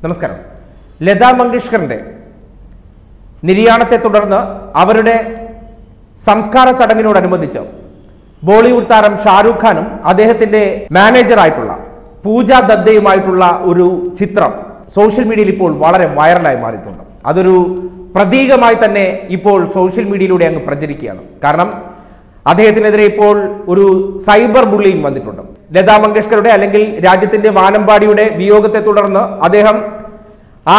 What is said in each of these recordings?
നമസ്കാരം. ലതാ മങ്കേഷ്കറിന്റെ നിര്യാണത്തെ തുടർന്ന് അവരുടെ സംസ്കാര ചടങ്ങിനോടനുബന്ധിച്ച് ബോളിവുഡ് താരം ഷാരൂഖ് ഖാനും അദ്ദേഹത്തിന്റെ മാനേജറായിട്ടുള്ള പൂജ ദത്തയുമായിട്ടുള്ള ഒരു ചിത്രം സോഷ്യൽ മീഡിയയിൽ ഇപ്പോൾ വളരെ വൈറലായി മാറിയിട്ടുണ്ട്. അതൊരു പ്രതീകമായി തന്നെ ഇപ്പോൾ സോഷ്യൽ മീഡിയയിലൂടെ അങ്ങ് പ്രചരിക്കുകയാണ്. കാരണം അദ്ദേഹത്തിനെതിരെ ഇപ്പോൾ ഒരു സൈബർ ബുള്ളിങ് വന്നിട്ടുണ്ട്. ലതാ മങ്കേഷ്കറുടെ അല്ലെങ്കിൽ രാജ്യത്തിന്റെ വാനമ്പാടിയുടെ വിയോഗത്തെ തുടർന്ന് അദ്ദേഹം ആ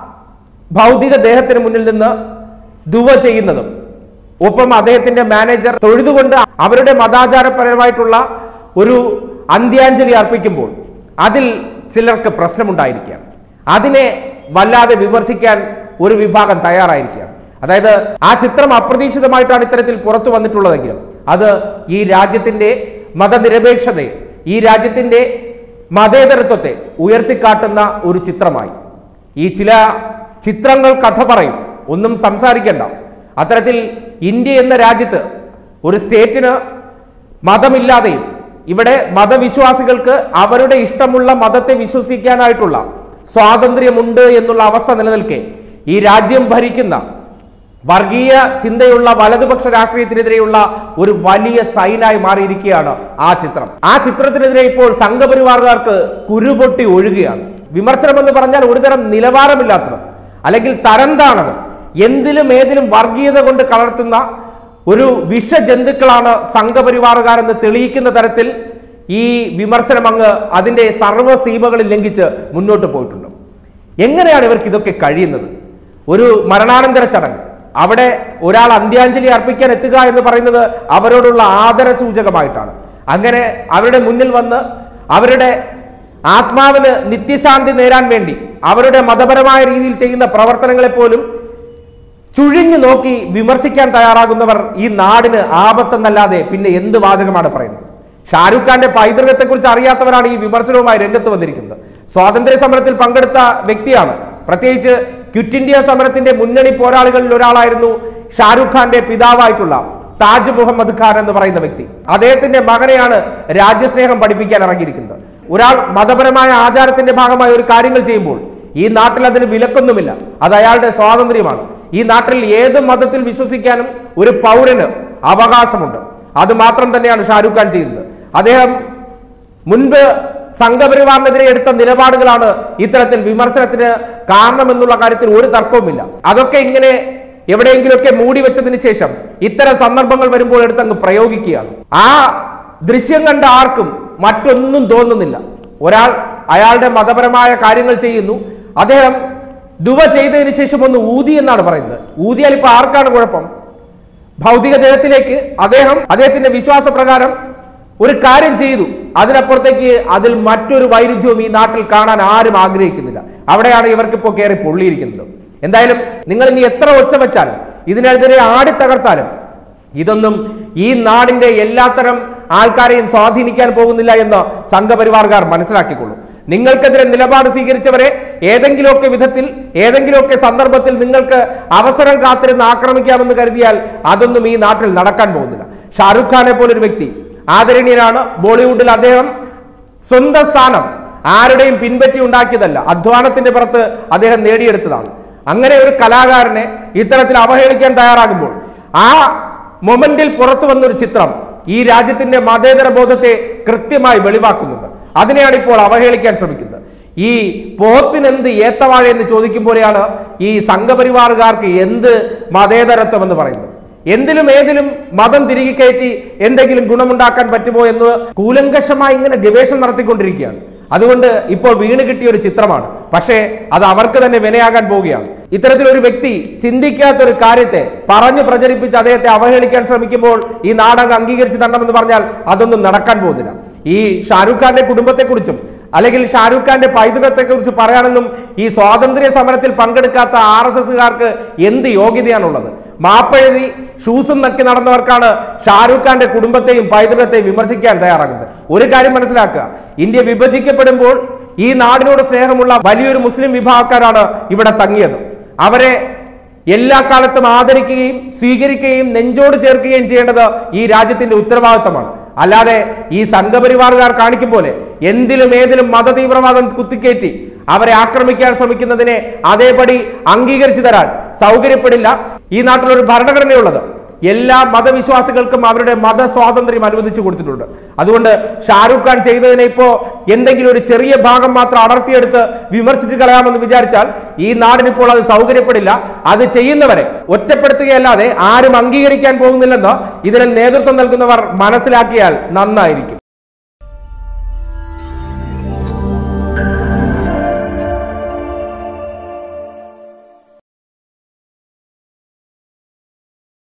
ഭൗതിക ദേഹത്തിന് മുന്നിൽ നിന്ന് ദുവ ചെയ്യുന്നതും ഒപ്പം അദ്ദേഹത്തിന്റെ മാനേജർ തൊഴുതുകൊണ്ട് അവരുടെ മതാചാരപരമായിട്ടുള്ള ഒരു അന്ത്യാഞ്ജലി അർപ്പിക്കുമ്പോൾ അതിൽ ചിലർക്ക് പ്രശ്നമുണ്ടായിരിക്കുകയാണ്. അതിനെ വല്ലാതെ വിമർശിക്കാൻ ഒരു വിഭാഗം തയ്യാറായിരിക്കുകയാണ്. അതായത് ആ ചിത്രം അപ്രതീക്ഷിതമായിട്ടാണ് ഇത്തരത്തിൽ പുറത്തു വന്നിട്ടുള്ളതെങ്കിലും അത് ഈ രാജ്യത്തിന്റെ മതനിരപേക്ഷതയെ, ഈ രാജ്യത്തിന്റെ മതേതരത്വത്തെ ഉയർത്തിക്കാട്ടുന്ന ഒരു ചിത്രമായി. ഈ ചില ചിത്രങ്ങൾ കഥ പറയും, ഒന്നും സംസാരിക്കണ്ട. അത്തരത്തിൽ ഇന്ത്യ എന്ന രാജ്യത്ത് ഒരു സ്റ്റേറ്റിന് മതമില്ലാതെയും ഇവിടെ മതവിശ്വാസികൾക്ക് അവരുടെ ഇഷ്ടമുള്ള മതത്തെ വിശ്വസിക്കാനായിട്ടുള്ള സ്വാതന്ത്ര്യമുണ്ട് എന്നുള്ള അവസ്ഥ നിലനിൽക്കെ ഈ രാജ്യം ഭരിക്കുന്ന വർഗീയ ചിന്തയുള്ള വലതുപക്ഷ രാഷ്ട്രീയത്തിനെതിരെയുള്ള ഒരു വലിയ സൈനായി മാറിയിരിക്കുകയാണ് ആ ചിത്രം. ആ ചിത്രത്തിനെതിരെ ഇപ്പോൾ സംഘപരിവാറുകാർക്ക് കുരുപൊട്ടി ഒഴുകുകയാണ്. വിമർശനമെന്ന് പറഞ്ഞാൽ ഒരുതരം നിലവാരമില്ലാത്തതും അല്ലെങ്കിൽ തരം താണതും എന്തിലും ഏതിലും വർഗീയത കൊണ്ട് കളർത്തുന്ന ഒരു വിഷജന്തുക്കളാണ് സംഘപരിവാറുകാരെന്ന് തെളിയിക്കുന്ന തരത്തിൽ ഈ വിമർശനം അങ്ങ് അതിന്റെ സർവ്വസീമകളിൽ ലംഘിച്ച് മുന്നോട്ട് പോയിട്ടുണ്ട്. എങ്ങനെയാണ് ഇവർക്ക് ഇതൊക്കെ കഴിയുന്നത്? ഒരു മരണാനന്തര ചടങ്ങ്, അവിടെ ഒരാൾ അന്ത്യാഞ്ജലി അർപ്പിക്കാൻ എത്തുക എന്ന് പറയുന്നത് അവരോടുള്ള ആദര സൂചകമായിട്ടാണ്. അങ്ങനെ അവരുടെ മുന്നിൽ വന്ന് അവരുടെ ആത്മാവിന് നിത്യശാന്തി നേരാൻ വേണ്ടി അവരുടെ മതപരമായ രീതിയിൽ ചെയ്യുന്ന പ്രവർത്തനങ്ങളെ പോലും ചുഴിഞ്ഞു നോക്കി വിമർശിക്കാൻ തയ്യാറാകുന്നവർ ഈ നാടിന് ആപത്തെന്നല്ലാതെ പിന്നെ എന്ത് വാചകമാണ് പറയുന്നത്? ഷാരൂഖ് ഖാന്റെ പൈതൃകത്തെക്കുറിച്ച് അറിയാത്തവരാണ് ഈ വിമർശനവുമായി രംഗത്ത് വന്നിരിക്കുന്നത്. സ്വാതന്ത്ര്യ സമരത്തിൽ പങ്കെടുത്ത വ്യക്തിയാണ്. പ്രത്യേകിച്ച് ക്വിറ്റ് ഇന്ത്യ സമരത്തിന്റെ മുന്നണി പോരാളികളിൽ ഒരാളായിരുന്നു ഷാരൂഖ് ഖാന്റെ പിതാവായിട്ടുള്ള താജ് മുഹമ്മദ് ഖാൻ എന്ന് പറയുന്ന വ്യക്തി. അദ്ദേഹത്തിന്റെ മകനെയാണ് രാജ്യസ്നേഹം പഠിപ്പിക്കാൻ ഇറങ്ങിയിരിക്കുന്നത്. ഒരാൾ മതപരമായ ആചാരത്തിന്റെ ഭാഗമായി ഒരു കാര്യങ്ങൾ ചെയ്യുമ്പോൾ ഈ നാട്ടിൽ അതിന് വിലക്കൊന്നുമില്ല, അത് അയാളുടെ സ്വാതന്ത്ര്യമാണ്. ഈ നാട്ടിൽ ഏത് മതത്തിൽ വിശ്വസിക്കാനും ഒരു പൗരന് അവകാശമുണ്ട്. അത് മാത്രം തന്നെയാണ് ഷാരൂഖ് ഖാൻ ചെയ്യുന്നത്. അദ്ദേഹം മുൻപ് സംഘപരിവാറിനെതിരെ എടുത്ത നിലപാടുകളാണ് ഇത്തരത്തിൽ വിമർശനത്തിന് കാരണമെന്നുള്ള കാര്യത്തിൽ ഒരു തർക്കവുമില്ല. അതൊക്കെ ഇങ്ങനെ എവിടെയെങ്കിലുമൊക്കെ മൂടി വെച്ചതിന് ശേഷം ഇത്തരം സന്ദർഭങ്ങൾ വരുമ്പോൾ എടുത്തങ്ങ് പ്രയോഗിക്കുകയാണ്. ആ ദൃശ്യം കണ്ട ആർക്കും മറ്റൊന്നും തോന്നുന്നില്ല. ഒരാൾ അയാളുടെ മതപരമായ കാര്യങ്ങൾ ചെയ്യുന്നു, അദ്ദേഹം ദുവ ചെയ്തതിന് ശേഷം ഒന്ന് ഊതി എന്നാണ് പറയുന്നത്. ഊതിയാൽ ഇപ്പൊ ആർക്കാണ് കുഴപ്പം? ഭൗതിക ദേഹത്തിലേക്ക് അദ്ദേഹത്തിന്റെ വിശ്വാസപ്രകാരം ഒരു കാര്യം ചെയ്തു, അതിനപ്പുറത്തേക്ക് അതിൽ മറ്റൊരു വൈരുദ്ധ്യവും ഈ നാട്ടിൽ കാണാൻ ആരും ആഗ്രഹിക്കുന്നില്ല. അവിടെയാണ് ഇവർക്കിപ്പോ കയറി പൊള്ളിയിരിക്കുന്നത്. എന്തായാലും നിങ്ങൾ ഇനി എത്ര ഒച്ച വെച്ചാലും ഇതിനെതിരെ ആടിത്തകർത്താലും ഇതൊന്നും ഈ നാടിന്റെ എല്ലാത്തരം ആൾക്കാരെയും സ്വാധീനിക്കാൻ പോകുന്നില്ല എന്ന് സംഘപരിവാറുകാർ മനസ്സിലാക്കിക്കൊള്ളൂ. നിങ്ങൾക്കെതിരെ നിലപാട് സ്വീകരിച്ചവരെ ഏതെങ്കിലുമൊക്കെ വിധത്തിൽ ഏതെങ്കിലുമൊക്കെ സന്ദർഭത്തിൽ നിങ്ങൾക്ക് അവസരം കാത്തിരുന്ന് ആക്രമിക്കാമെന്ന് കരുതിയാൽ അതൊന്നും ഈ നാട്ടിൽ നടക്കാൻ പോകുന്നില്ല. ഷാരൂഖ് ഖാനെ പോലൊരു വ്യക്തി ആദരണീയനാണ്. ബോളിവുഡിൽ അദ്ദേഹം സ്വന്തം സ്ഥാനം ആരുടെയും പിൻപറ്റി ഉണ്ടാക്കിയതല്ല, അധ്വാനത്തിന്റെ പുറത്ത് അദ്ദേഹം നേടിയെടുത്തതാണ്. അങ്ങനെ ഒരു കലാകാരനെ ഇത്തരത്തിൽ അവഹേളിക്കാൻ തയ്യാറാകുമ്പോൾ ആ മൊമെന്റിൽ പുറത്തു വന്നൊരു ചിത്രം ഈ രാജ്യത്തിന്റെ മതേതര ബോധത്തെ കൃത്യമായി വെളിവാക്കുന്നുണ്ട്. അതിനെയാണ് ഇപ്പോൾ അവഹേളിക്കാൻ ശ്രമിക്കുന്നത്. ഈ പോത്തിനെന്ത് ഏത്തവാഴ എന്ന് ചോദിക്കുമ്പോഴാണ് ഈ സംഘപരിവാറുകാർക്ക് എന്ത് മതേതരത്വം എന്ന് പറയുന്നത്. എന്തിലും ഏതിലും മതം തിരികെ കയറ്റി എന്തെങ്കിലും ഗുണമുണ്ടാക്കാൻ പറ്റുമോ എന്ന് കൂലങ്കഷമായി ഇങ്ങനെ ഗവേഷണം നടത്തിക്കൊണ്ടിരിക്കുകയാണ്. അതുകൊണ്ട് ഇപ്പോൾ വീണ് കിട്ടിയ ഒരു ചിത്രമാണ്, പക്ഷേ അത് അവർക്ക് തന്നെ വിനയാകാൻ പോവുകയാണ്. ഇത്തരത്തിലൊരു വ്യക്തി ചിന്തിക്കാത്തൊരു കാര്യത്തെ പറഞ്ഞു പ്രചരിപ്പിച്ച് അദ്ദേഹത്തെ അവഹേളിക്കാൻ ശ്രമിക്കുമ്പോൾ ഈ നാടകം അംഗീകരിച്ച് തരണമെന്ന് പറഞ്ഞാൽ അതൊന്നും നടക്കാൻ പോകുന്നില്ല. ഈ ഷാരൂഖ് ഖാന്റെ കുടുംബത്തെക്കുറിച്ചും അല്ലെങ്കിൽ ഷാരൂഖ് ഖാന്റെ പൈതൃകത്തെക്കുറിച്ച് പറയാനൊന്നും ഈ സ്വാതന്ത്ര്യ സമരത്തിൽ പങ്കെടുക്കാത്ത RSSകാർക്ക് എന്ത് യോഗ്യതയാണുള്ളത്? മാപ്പെഴുതി ഷൂസും നക്കി നടന്നവർക്കാണ് ഷാരൂഖ് ഖാന്റെ കുടുംബത്തെയും പൈതൃകത്തെയും വിമർശിക്കാൻ തയ്യാറാകുന്നത്. ഒരു കാര്യം മനസ്സിലാക്കുക, ഇന്ത്യ വിഭജിക്കപ്പെടുമ്പോൾ ഈ നാടിനോട് സ്നേഹമുള്ള വലിയൊരു മുസ്ലിം വിഭാഗക്കാരാണ് ഇവിടെ തങ്ങിയത്. അവരെ എല്ലാ കാലത്തും ആദരിക്കുകയും സ്വീകരിക്കുകയും നെഞ്ചോട് ചേർക്കുകയും ചെയ്യേണ്ടത് ഈ രാജ്യത്തിന്റെ ഉത്തരവാദിത്തമാണ്. അല്ലാതെ ഈ സംഘപരിവാറുകാർ കാണിക്കും പോലെ എന്തിലും ഏതിലും മതതീവ്രവാദം കുത്തിക്കയറ്റി അവരെ ആക്രമിക്കാൻ ശ്രമിക്കുന്നതിനെ അതേപടി അംഗീകരിച്ചു തരാൻ സൗകര്യപ്പെടില്ല. ഈ നാട്ടിലൊരു ഭരണഘടനയുള്ളത് എല്ലാ മതവിശ്വാസികൾക്കും അവരുടെ മതസ്വാതന്ത്ര്യം അനുവദിച്ചു കൊടുത്തിട്ടുണ്ട്. അതുകൊണ്ട് ഷാരൂഖ് ഖാൻ ചെയ്തതിനെ ഇപ്പോ എന്തെങ്കിലും ഒരു ചെറിയ ഭാഗം മാത്രം അടർത്തിയെടുത്ത് വിമർശിച്ച് കളയാമെന്ന് വിചാരിച്ചാൽ ഈ നാടിനിപ്പോൾ അത് സൗകര്യപ്പെടില്ല. അത് ചെയ്യുന്നവരെ ഒറ്റപ്പെടുത്തുകയല്ലാതെ ആരും അംഗീകരിക്കാൻ പോകുന്നില്ലെന്ന് ഇതിന് നേതൃത്വം നൽകുന്നവർ മനസ്സിലാക്കിയാൽ നന്നായിരിക്കും.